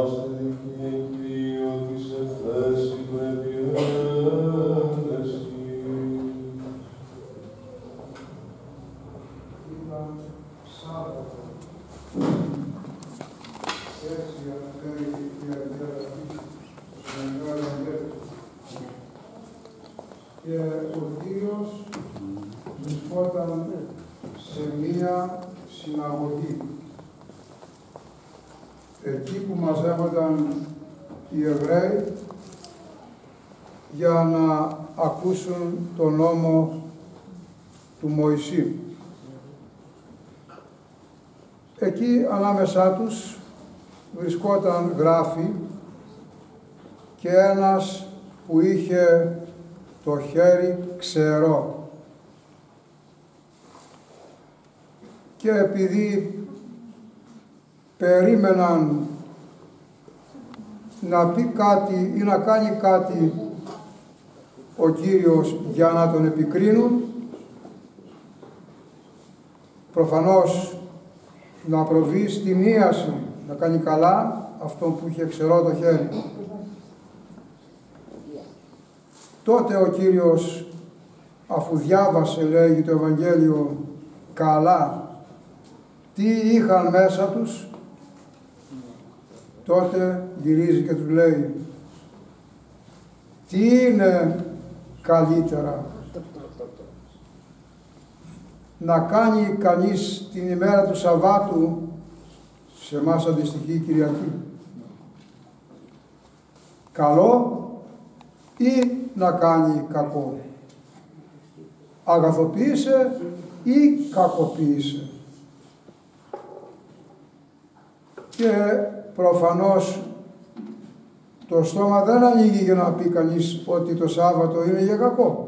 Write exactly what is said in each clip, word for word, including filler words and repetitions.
Και ο Κύριος βρισκόταν σε μία συναγωγή. Εκεί που μαζεύονταν οι Εβραίοι για να ακούσουν τον νόμο του Μωυσή. Εκεί ανάμεσά τους βρισκόταν γράφη και ένας που είχε το χέρι ξερό. Και επειδή περίμεναν να πει κάτι ή να κάνει κάτι ο Κύριος για να τον επικρίνουν, προφανώς να προβεί στη μοίαση, να κάνει καλά αυτόν που είχε ξερό το χέρι. Τότε ο Κύριος, αφού διάβασε, λέγει το Ευαγγέλιο, καλά τι είχαν μέσα τους, τότε γυρίζει και τους λέει, τι είναι καλύτερα, να κάνει κανείς την ημέρα του Σαββάτου, σε εμάς αντιστοιχεί η Κυριακή, καλό ή να κάνει κακό, αγαθοποίησε ή κακοποίησε. Και προφανώς το στόμα δεν ανοίγει για να πει κανείς ότι το Σάββατο είναι για κακό.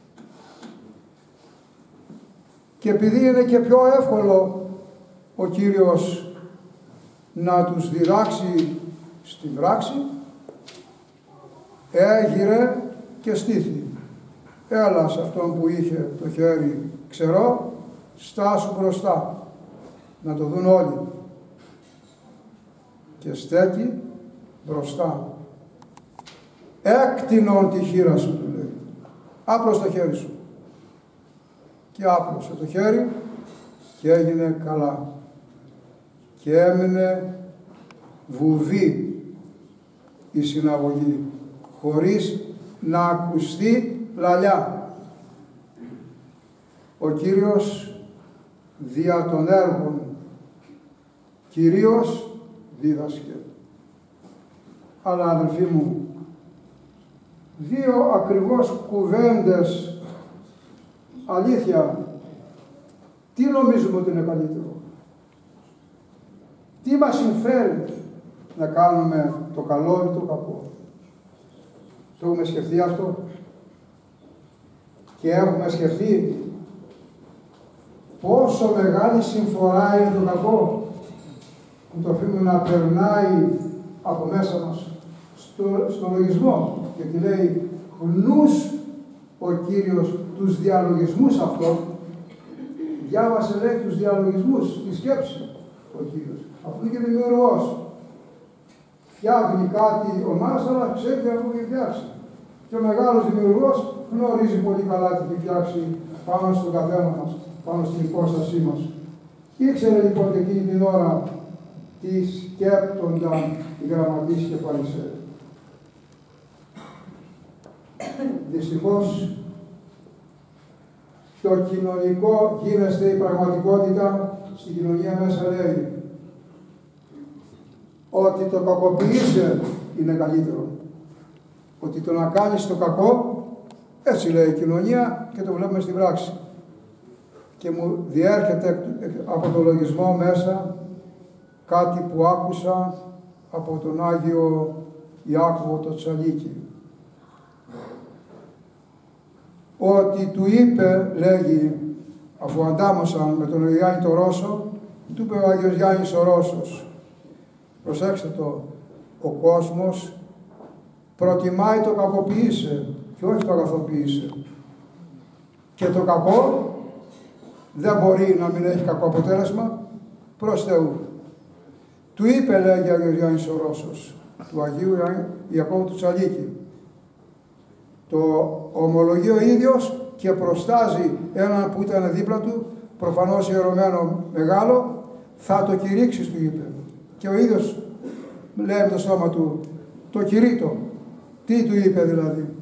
Και επειδή είναι και πιο εύκολο ο Κύριος να τους διδάξει στη πράξη, έγειρε και στήθη. Έλα σε αυτόν που είχε το χέρι ξερό, στάσου μπροστά, να το δουν όλοι. Και στέκει μπροστά. Έκτινον τη χείρα σου, του λέει. Άπλωσε το χέρι σου. Και άπλωσε το χέρι και έγινε καλά. Και έμεινε βουβή η συναγωγή, χωρίς να ακουστεί λαλιά. Ο Κύριος δια των έργων κυρίως δίδασκε. Αλλά αδελφοί μου, δύο ακριβώς κουβέντες, αλήθεια, τι νομίζουμε ότι είναι καλύτερο? Τι μας συμφέρει να κάνουμε το καλό ή το κακό? Το έχουμε σκεφτεί αυτό? Και έχουμε σκεφτεί πόσο μεγάλη συμφορά είναι το κακό, που το αφήνουμε να περνάει από μέσα μας στο, στο λογισμό. Γιατί λέει χνούς ο Κύριος τους διαλογισμούς αυτών. Διάβασε, λέει, τους διαλογισμούς, τη σκέψη ο Κύριος, αφού είναι και δημιουργός. Φτιάχνει κάτι ο μας, αλλά ξέρει αφού έχει φτιάξει. Και ο μεγάλος δημιουργός γνωρίζει πολύ καλά τι έχει φτιάξει πάνω στον καθένα μας, πάνω στην υπόστασή μας. Ήξερε λοιπόν εκείνη την ώρα τι σκέπτονταν οι γραμματείς και φαρισαίοι. Δυστυχώς, το κοινωνικό γίνεστε η πραγματικότητα στην κοινωνία μέσα λέει ότι το κακοποιείσαι είναι καλύτερο. Ότι το να κάνεις το κακό, έτσι λέει η κοινωνία και το βλέπουμε στην πράξη. Και μου διέρχεται από το λογισμό μέσα κάτι που άκουσα από τον Άγιο Ιάκωβο το Τσαλίκη. Ότι του είπε, λέγει, αφού αντάμωσαν με τον Γιάννη το Ρώσο, του είπε ο Άγιος Γιάννης ο Ρώσος, προσέξτε το, ο κόσμος προτιμάει το κακοποιείσαι και όχι το αγαθοποιείσαι. Και το κακό δεν μπορεί να μην έχει κακό αποτέλεσμα προς Θεού. Του είπε, λέγει ο Άγιος Γιάννης ο Ρώσος, του Αγίου Ιακώβου του Τσαλίκη. Το ομολογεί ο ίδιος και προστάζει έναν που ήταν δίπλα του, προφανώς ιερωμένο μεγάλο, θα το κηρύξεις, του είπε. Και ο ίδιος λέει με το στόμα του, το κηρύττω. Τι του είπε δηλαδή?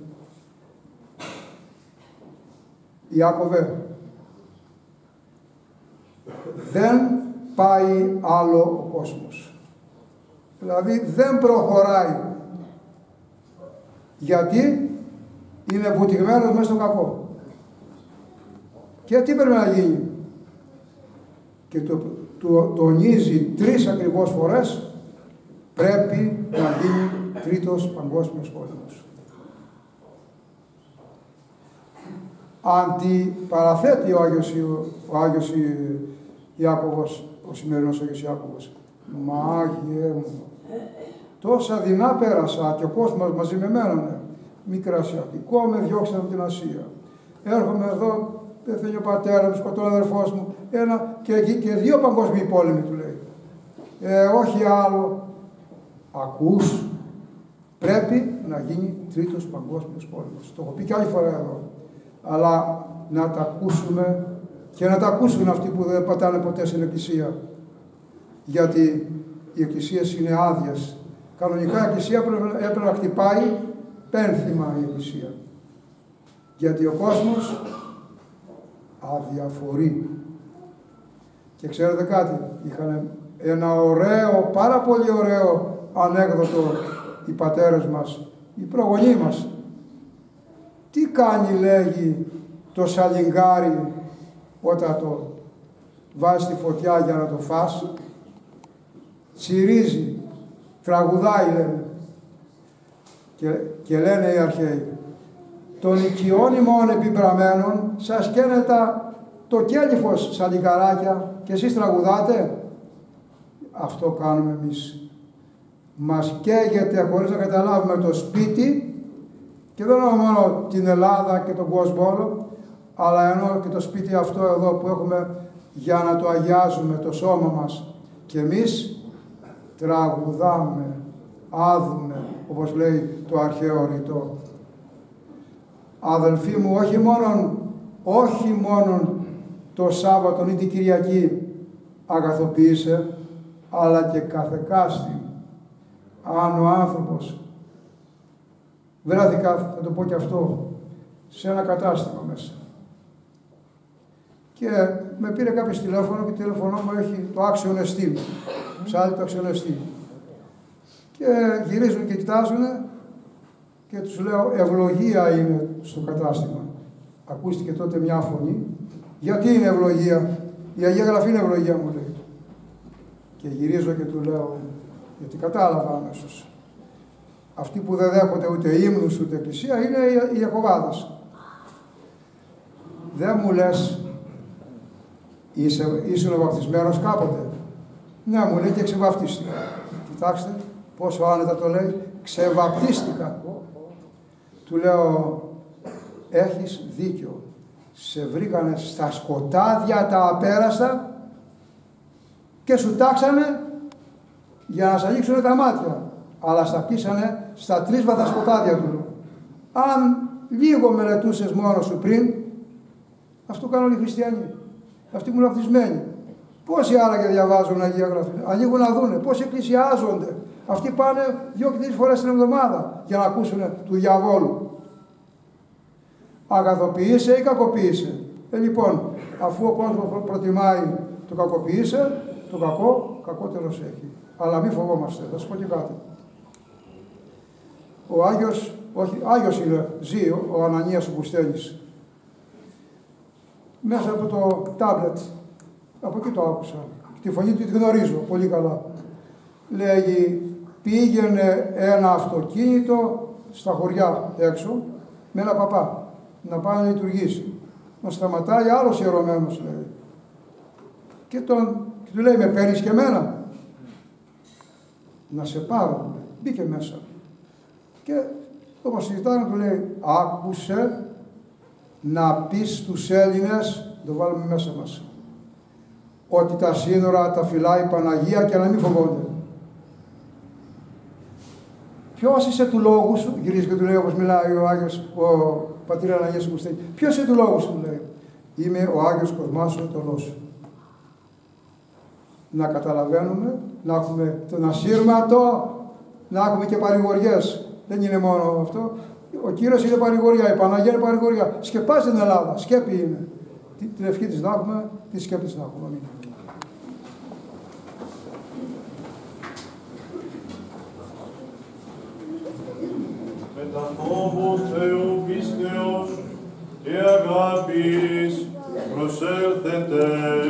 Ιάκωβε, δεν πάει άλλο ο κόσμος. Δηλαδή δεν προχωράει. Γιατί είναι βουτυγμένος μέσα στο κακό. Και τι πρέπει να γίνει? Και το, το τονίζει τρεις ακριβώς φορές, πρέπει να γίνει τρίτος παγκόσμιος πόλεμος. Αντιπαραθέτει ο Άγιος, ο Άγιος Ιάκωβος, ο σημερινός Άγιος Ιάκωβος. Μάγιε μου, τόσα δεινά πέρασα και ο κόσμος μαζί με μένανε. Μικρασιατικό με διώξανε από την Ασία. Έρχομαι εδώ, πεθαίνει ο πατέρα μου, σκοτώνει ο αδερφός μου. Ένα και, και δύο παγκόσμιοι πόλεμοι, του λέει. Ε, όχι άλλο. Ακούς, πρέπει να γίνει τρίτος παγκόσμιος πόλεμος. Το έχω πει και άλλη φορά εδώ. Αλλά να τα ακούσουμε και να τα ακούσουν αυτοί που δεν πατάνε ποτέ στην Εκκλησία. Γιατί οι εκκλησίες είναι άδειες. Κανονικά η Εκκλησία έπρεπε να χτυπάει πένθυμα η Εκκλησία. Γιατί ο κόσμος αδιαφορεί. Και ξέρετε κάτι, είχαν ένα ωραίο, πάρα πολύ ωραίο ανέκδοτο οι πατέρες μας, οι προγονείς μας. Τι κάνει, λέγει, το σαλιγκάρι όταν το βάζει στη φωτιά για να το φας? Τσιρίζει, τραγουδάει, λένε. Και, και λένε οι αρχαίοι, των οικειών ημών επιπραμένων σας καίνε το κέλυφος σαλιγκαράκια και εσείς τραγουδάτε. Αυτό κάνουμε εμείς. Μας καίγεται χωρίς να καταλάβουμε το σπίτι, και δεν εννοώ μόνο την Ελλάδα και τον κόσμο όλο, αλλά εννοώ και το σπίτι αυτό εδώ που έχουμε για να το αγιάζουμε το σώμα μας. Και εμείς τραγουδάμε, άδουμε, όπως λέει το αρχαίο ρητό. Αδελφοί μου, όχι μόνον, όχι μόνον το Σάββατο ή την Κυριακή αγαθοποίησε, αλλά και καθεκάστη. Αν ο άνθρωπος, βρέθηκα, θα το πω και αυτό, σε ένα κατάστημα μέσα. Και με πήρε κάποιος τηλέφωνο και το τηλέφωνο μου έχει το άξιον εστί. Ψάλει το άξιον εστί. Και γυρίζουν και κοιτάζουν και τους λέω, ευλογία είναι στο κατάστημα. Ακούστηκε τότε μια φωνή. Γιατί είναι ευλογία? Η Αγία Γραφή είναι ευλογία, μου λέει. Και γυρίζω και του λέω, γιατί κατάλαβα αμέσως. Αυτοί που δεν δέχονται ούτε ύμνους ούτε εκκλησία είναι οι Ιεχωβάδες. Δεν μου λες, είσαι, ήσουν βαπτισμένος κάποτε? Ναι, μου λέει, και ξεβαπτίστηκα. Κοιτάξτε πόσο άνετα το λέει, ξεβαπτίστηκα. Του λέω, έχεις δίκιο. Σε βρήκανε στα σκοτάδια τα απέραστα και σου τάξανε για να σε ανοίξουν τα μάτια. Αλλά στα πείσανε στα τρίσβαθα σκοτάδια του. Αν λίγο μελετούσες μόνος σου πριν, αυτό κάνουν οι χριστιανοί. Αυτοί που είναι βαπτισμένοι. Πόσοι άραγε διαβάζουν Αγία Γραφή? Ανοίγουν να δούνε. Πόσοι εκκλησιάζονται. Αυτοί πάνε δύο και τρεις φορές την εβδομάδα για να ακούσουν του διαβόλου. Αγαθοποιείσαι ή κακοποίησε? Ε, λοιπόν, αφού ο κόσμος προτιμάει το κακοποίησε, το κακό, κακότερος έχει. Αλλά μη φοβόμαστε, θα σας πω και κάτι. Ο Άγιος, όχι, Άγιος είναι, ζει ο Ανανίας ο Κουστέλης. Μέσα από το τάμπλετ, από εκεί το άκουσα. Τη φωνή του τη γνωρίζω πολύ καλά. Λέγει, πήγαινε ένα αυτοκίνητο στα χωριά έξω με ένα παπά να πάει να λειτουργήσει. Να σταματάει άλλος ιερωμένος, λέει. Και, τον, και του λέει, με παίρνεις και εμένα? Να σε πάρω, λέει. Μπήκε μέσα. Και όπως συζητάνε του λέει, άκουσε να πεις στους Έλληνες, το βάλουμε μέσα μας, ότι τα σύνορα τα φυλάει η Παναγία και να μην φοβόνται. Ποιος είσαι του λόγου σου, γυρίζει και του λέει όπως μιλάει ο Άγιος, ο πατήρ Αναγίας Κουστή. Ποιος είσαι του λόγου σου, λέει. Είμαι ο Άγιος Κοσμάς ο Ετωλός σου. Να καταλαβαίνουμε, να έχουμε τον ασύρματο, να έχουμε και παρηγοριές. Δεν είναι μόνο αυτό. Ο Κύριος είναι παρηγοριά, η Παναγία είναι παρηγοριά. Σκεπάζει την Ελλάδα, σκέπη είναι. Την ευχή της να έχουμε, τη σκέπη της να έχουμε. Αμήν. Με τα φόβου Θεού πίστεως και αγάπης προσέλθετε.